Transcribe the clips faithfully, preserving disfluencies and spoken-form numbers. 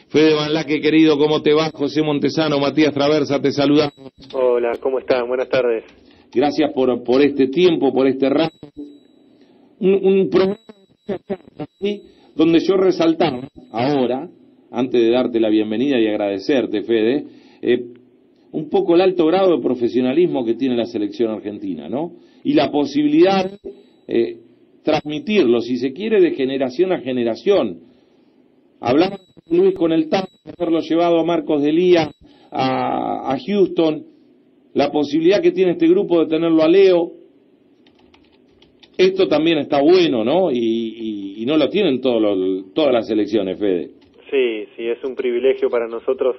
Fede Van Laque, querido, ¿cómo te va? José Montesano, Matías Traversa, te saludamos. Hola, ¿cómo están? Buenas tardes. Gracias por, por este tiempo, por este rato. Un, un programa donde yo resaltaba ahora, antes de darte la bienvenida y agradecerte, Fede, eh, un poco el alto grado de profesionalismo que tiene la selección argentina, ¿no? Y la posibilidad de eh, transmitirlo, si se quiere, de generación a generación. Hablamos con Luis con el T A P, de haberlo llevado a Marcos de Lía, a, a Houston, la posibilidad que tiene este grupo de tenerlo a Leo. Esto también está bueno, ¿no? Y, y, y no lo tienen todos los, todas las selecciones, Fede. Sí, sí, es un privilegio para nosotros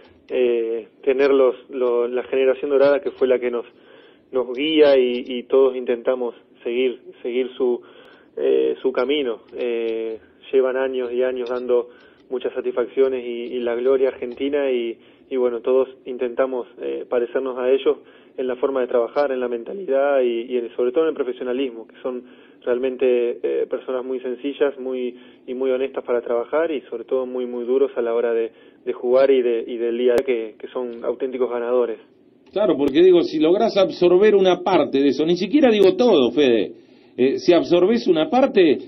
eh, tener los, los, la generación dorada que fue la que nos nos guía y, y todos intentamos seguir seguir su eh, su camino. Eh, llevan años y años dando muchas satisfacciones y, y la gloria argentina y, y bueno, todos intentamos eh, parecernos a ellos en la forma de trabajar, en la mentalidad y, y sobre todo en el profesionalismo, que son realmente eh, personas muy sencillas, muy y muy honestas para trabajar y sobre todo muy muy duros a la hora de, de jugar y, de, y del día a día, que, que son auténticos ganadores. Claro, porque digo, si lográs absorber una parte de eso, ni siquiera digo todo, Fede, eh, si absorbés una parte,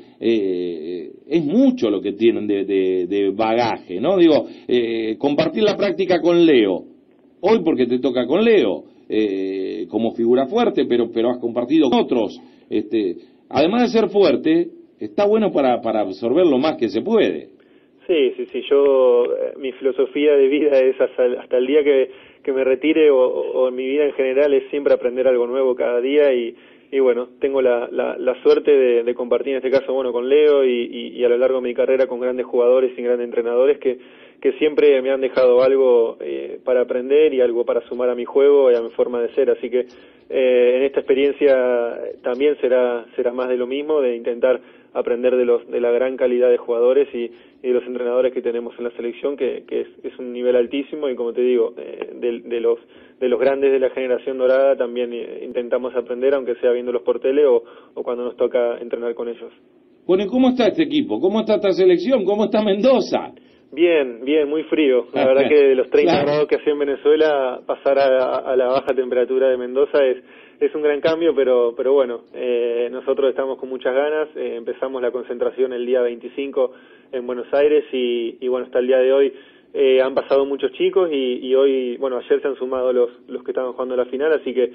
eh, es mucho lo que tienen de, de, de bagaje, ¿no? Digo, eh, compartir la práctica con Leo, hoy porque te toca con Leo, eh, como figura fuerte, pero pero has compartido con otros, este, además de ser fuerte, está bueno para, para absorber lo más que se puede. Sí, sí, sí, yo, eh, mi filosofía de vida es hasta, hasta el día que, que me retire o, o en mi vida en general es siempre aprender algo nuevo cada día y, y bueno, tengo la, la, la suerte de, de compartir en este caso, bueno, con Leo y, y, y a lo largo de mi carrera con grandes jugadores y grandes entrenadores que, que siempre me han dejado algo eh, para aprender y algo para sumar a mi juego y a mi forma de ser, así que eh, en esta experiencia también será, será más de lo mismo, de intentar aprender de los de la gran calidad de jugadores y, y de los entrenadores que tenemos en la selección, que, que es, es un nivel altísimo y como te digo, eh, de, de los de los grandes de la generación dorada también eh, intentamos aprender, aunque sea viéndolos por tele o, o cuando nos toca entrenar con ellos. Bueno, ¿y cómo está este equipo? ¿Cómo está esta selección? ¿Cómo está Mendoza? Bien, bien, muy frío. La verdad que de los treinta claro. grados que hacía en Venezuela, pasar a, a la baja temperatura de Mendoza es es un gran cambio, pero pero bueno, eh, nosotros estamos con muchas ganas. Eh, empezamos la concentración el día veinticinco en Buenos Aires y, y bueno, hasta el día de hoy eh, han pasado muchos chicos y, y hoy, bueno, ayer se han sumado los los que estaban jugando la final, así que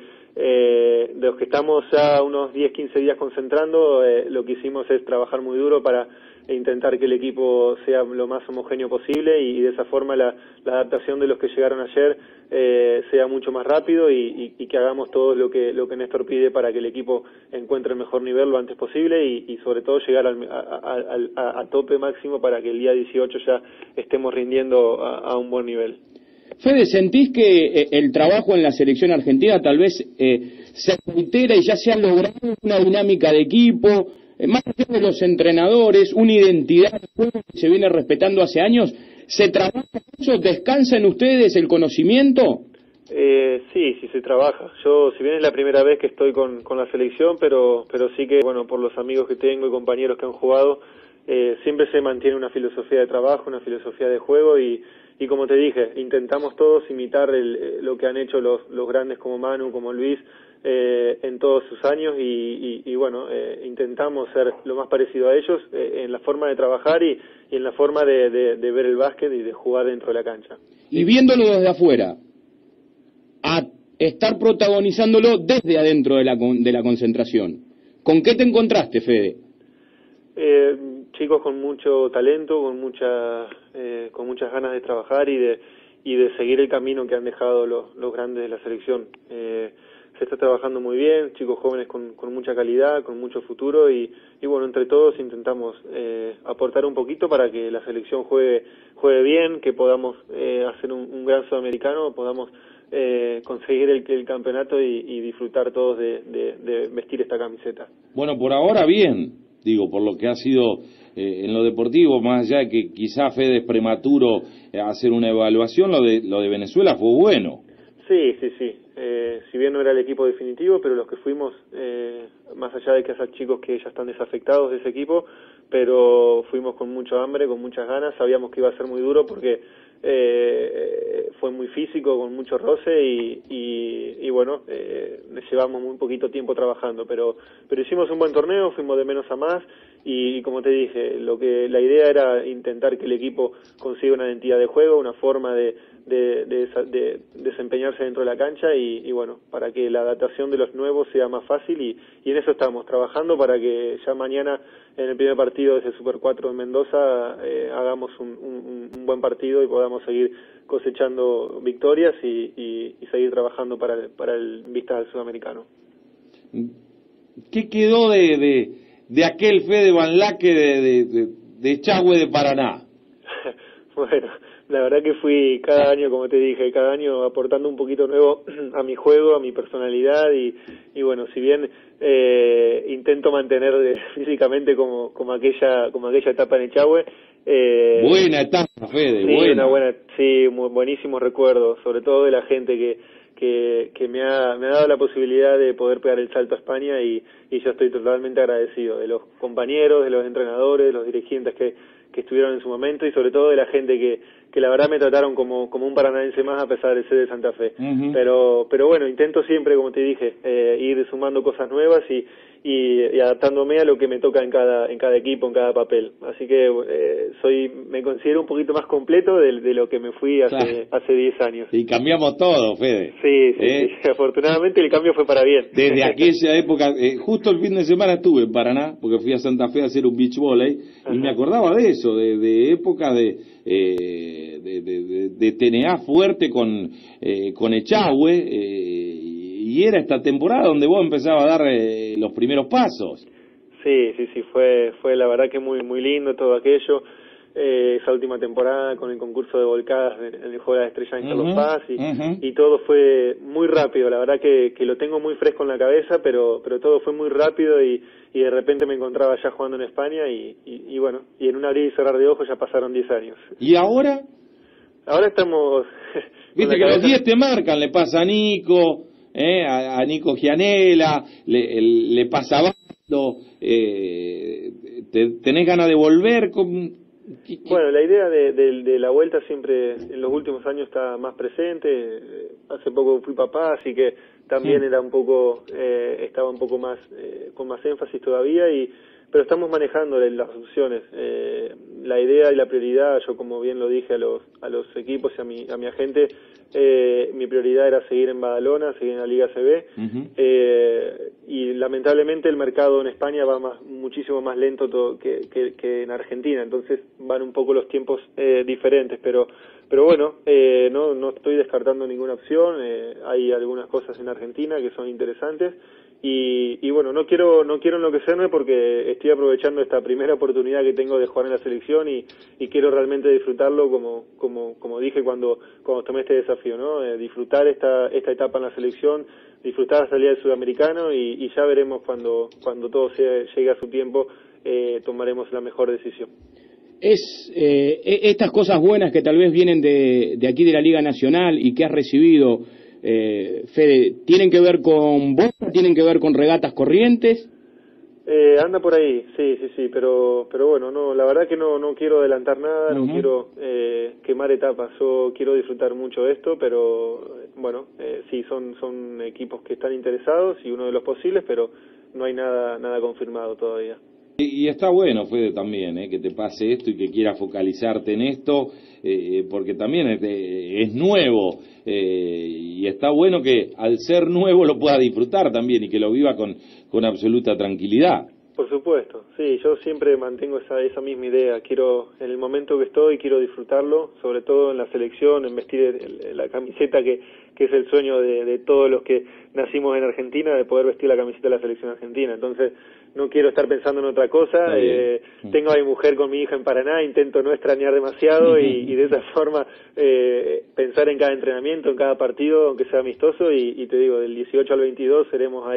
eh, de los que estamos ya unos diez, quince días concentrando, eh, lo que hicimos es trabajar muy duro para e intentar que el equipo sea lo más homogéneo posible y, y de esa forma la, la adaptación de los que llegaron ayer eh, sea mucho más rápido y, y, y que hagamos todo lo que lo que Néstor pide para que el equipo encuentre el mejor nivel lo antes posible y, y sobre todo llegar al, a, a, a, a tope máximo para que el día dieciocho ya estemos rindiendo a, a un buen nivel. Fede, ¿sentís que el trabajo en la selección argentina tal vez eh, se reitera y ya se ha logrado una dinámica de equipo? Más allá de los entrenadores, una identidad de juego que se viene respetando hace años, ¿se trabaja eso? ¿Descansa en ustedes el conocimiento? Eh, sí, sí se trabaja. Yo, si bien es la primera vez que estoy con, con la selección, pero pero sí que, bueno, por los amigos que tengo y compañeros que han jugado, eh, siempre se mantiene una filosofía de trabajo, una filosofía de juego y, y como te dije, intentamos todos imitar el, lo que han hecho los, los grandes como Manu, como Luis, Eh, en todos sus años y, y, y bueno, eh, intentamos ser lo más parecido a ellos eh, en la forma de trabajar y, y en la forma de, de, de ver el básquet y de jugar dentro de la cancha. Y viéndolo desde afuera, a estar protagonizándolo desde adentro de la, de la concentración, ¿con qué te encontraste, Fede? Eh, chicos con mucho talento, con mucha, eh, con muchas ganas de trabajar y de, y de seguir el camino que han dejado los, los grandes de la selección. Eh, se está trabajando muy bien, chicos jóvenes con, con mucha calidad, con mucho futuro y, y bueno, entre todos intentamos eh, aportar un poquito para que la selección juegue juegue bien, que podamos eh, hacer un, un gran sudamericano, podamos eh, conseguir el, el campeonato y, y disfrutar todos de, de, de vestir esta camiseta. Bueno, por ahora bien, digo, por lo que ha sido eh, en lo deportivo, más allá de que quizá Fede es prematuro eh, hacer una evaluación, lo de, lo de Venezuela fue bueno. Sí, sí, sí. Eh, si bien no era el equipo definitivo, pero los que fuimos, eh, más allá de que hay chicos que ya están desafectados de ese equipo, pero fuimos con mucho hambre, con muchas ganas, sabíamos que iba a ser muy duro porque eh, fue muy físico, con mucho roce y, y, y bueno, eh, llevamos muy poquito tiempo trabajando, pero pero hicimos un buen torneo, fuimos de menos a más y, y como te dije, lo que la idea era intentar que el equipo consiga una identidad de juego, una forma de De, de, de desempeñarse dentro de la cancha y, y bueno, para que la adaptación de los nuevos sea más fácil y, y en eso estamos trabajando para que ya mañana en el primer partido desde Super cuatro en Mendoza eh, hagamos un, un, un buen partido y podamos seguir cosechando victorias y, y, y seguir trabajando para el, para el Vistas al Sudamericano. ¿Qué quedó de, de, de aquel Fede Van Laque de, de, de, de Echagüe de Paraná? Bueno, la verdad que fui cada año, como te dije, cada año aportando un poquito nuevo a mi juego, a mi personalidad y, y bueno, si bien eh, intento mantener de, físicamente como, como aquella como aquella etapa en Echagüe. Eh, buena etapa, Fede, sí, buena. Una buena, sí, muy, buenísimos recuerdos, sobre todo de la gente que que, que me, ha, me ha dado la posibilidad de poder pegar el salto a España y, y yo estoy totalmente agradecido de los compañeros, de los entrenadores, de los dirigentes que, que estuvieron en su momento y sobre todo de la gente que, que la verdad me trataron como, como un paranaense más a pesar de ser de Santa Fe. Uh-huh. Pero, pero bueno, intento siempre, como te dije, eh, ir sumando cosas nuevas y, y, y adaptándome a lo que me toca en cada, en cada equipo, en cada papel. Así que eh, soy, me considero un poquito más completo de, de lo que me fui hace, claro. hace diez años. Y cambiamos todo, Fede. Sí, sí, ¿Eh? sí, afortunadamente el cambio fue para bien. Desde aquella época, eh, justo el fin de semana estuve en Paraná, porque fui a Santa Fe a hacer un beach volley, y me acordaba de eso, de, de época de, eh, de, de, de, de T N A fuerte con, eh, con Echagüe, eh, y era esta temporada donde vos empezabas a dar eh, los primeros pasos. Sí, sí, sí, fue, fue la verdad que muy, muy lindo todo aquello. Eh, esa última temporada con el concurso de volcadas en el Juego de la Estrella en Carlos uh-huh, Paz y, uh-huh. y todo fue muy rápido, la verdad que, que lo tengo muy fresco en la cabeza, pero pero todo fue muy rápido y, y de repente me encontraba ya jugando en España y, y, y bueno, y en un abrir y cerrar de ojos ya pasaron diez años. ¿Y ahora? Ahora estamos... Viste que cabeza... los diez te marcan, le pasa a Nico, eh, a, a Nico Gianella, le, el, le pasa a Bando, eh, te, tenés ganas de volver con... Bueno, la idea de, de, de la vuelta siempre en los últimos años está más presente. Hace poco fui papá, así que también sí. era un poco, eh, estaba un poco más, eh, con más énfasis todavía, y pero estamos manejando las opciones. Eh, la idea y la prioridad, yo como bien lo dije a los a los equipos y a mi, a mi agente, eh, mi prioridad era seguir en Badalona, seguir en la Liga A C B, uh-huh. eh, y lamentablemente el mercado en España va más, muchísimo más lento todo que, que, que en Argentina, entonces van un poco los tiempos eh, diferentes, pero pero bueno, eh, no no estoy descartando ninguna opción, eh, hay algunas cosas en Argentina que son interesantes. Y, y bueno, no quiero no quiero enloquecerme porque estoy aprovechando esta primera oportunidad que tengo de jugar en la selección y, y quiero realmente disfrutarlo como como como dije cuando cuando tomé este desafío, ¿no? Eh, disfrutar esta esta etapa en la selección, disfrutar la salida del sudamericano y, y ya veremos cuando cuando todo sea, llegue a su tiempo, eh, tomaremos la mejor decisión. Es eh, estas cosas buenas que tal vez vienen de, de aquí de la Liga Nacional y que has recibido, Eh, Fede, ¿tienen que ver con vos? ¿Tienen que ver con Regatas Corrientes? Eh, anda por ahí, sí, sí, sí, pero pero bueno, no, la verdad que no no quiero adelantar nada, uh-huh. no quiero eh, quemar etapas, yo quiero disfrutar mucho de esto, pero bueno, eh, sí, son son equipos que están interesados y uno de los posibles, pero no hay nada nada confirmado todavía. Y, y está bueno, Fede, también, eh, que te pase esto y que quieras focalizarte en esto, eh, porque también es, es nuevo, eh, y está bueno que al ser nuevo lo pueda disfrutar también y que lo viva con, con absoluta tranquilidad. Por supuesto, sí, yo siempre mantengo esa esa misma idea, quiero, en el momento que estoy, quiero disfrutarlo, sobre todo en la selección, en vestir el, el, la camiseta que, que es el sueño de, de todos los que nacimos en Argentina, de poder vestir la camiseta de la selección argentina, entonces no quiero estar pensando en otra cosa, eh, tengo a mi mujer con mi hija en Paraná, intento no extrañar demasiado y, y de esa forma eh, pensar en cada entrenamiento, en cada partido, aunque sea amistoso, y, y te digo, del dieciocho al veintidós seremos ahí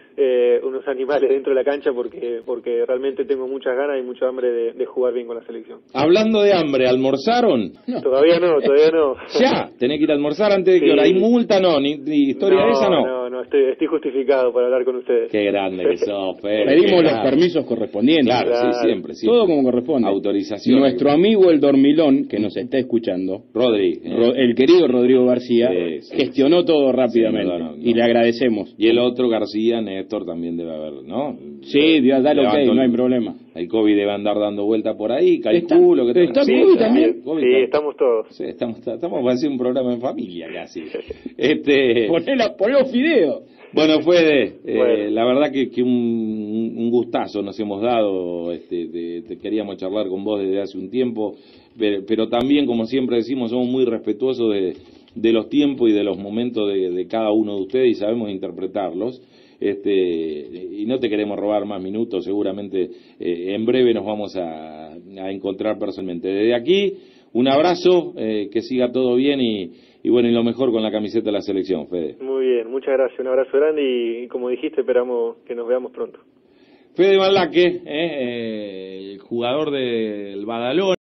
eh, unos animales dentro de la cancha porque porque realmente tengo muchas ganas y mucha hambre de, de jugar bien con la selección. Hablando de hambre, ¿almorzaron? No. Todavía no, todavía no. Ya, tenés que ir a almorzar antes de sí. que hora. ¿Hay multa? No, ni, ni historia no, de esa, no. No, no, estoy, estoy justificado para hablar con ustedes. Qué grande que sos, Fede. Pedimos los claro. permisos correspondientes. Claro, Claro. sí, siempre, siempre. Todo como corresponde. Autorización. Nuestro amigo el Dormilón, que nos está escuchando, Rodri. eh. Ro- el querido Rodrigo García, Sí, sí, gestionó todo rápidamente. Sí, no, no, no. Y le agradecemos. Y el otro, García, Néstor, también debe haber, ¿no? Sí, Dios, dale ok, Levantó no hay el- problema. El COVID debe andar dando vuelta por ahí, calculo que Está- sí, está COVID también. COVID Sí, está- estamos todos. Sí, estamos, estamos para hacer un programa en familia casi. Este, Poné, la, poné los fideos. bueno, Fede, eh, Bueno. la verdad que, que un, un gustazo nos hemos dado, este, te, te queríamos charlar con vos desde hace un tiempo, pero, pero también, como siempre decimos, somos muy respetuosos de, de los tiempos y de los momentos de, de cada uno de ustedes y sabemos interpretarlos. Este, y no te queremos robar más minutos, seguramente eh, en breve nos vamos a, a encontrar personalmente. Desde aquí, un abrazo, eh, que siga todo bien y, y bueno, y lo mejor con la camiseta de la selección, Fede. Muy bien, muchas gracias, un abrazo grande y, y como dijiste, esperamos que nos veamos pronto. Fede Van Laque, eh, eh, el jugador del Badalona.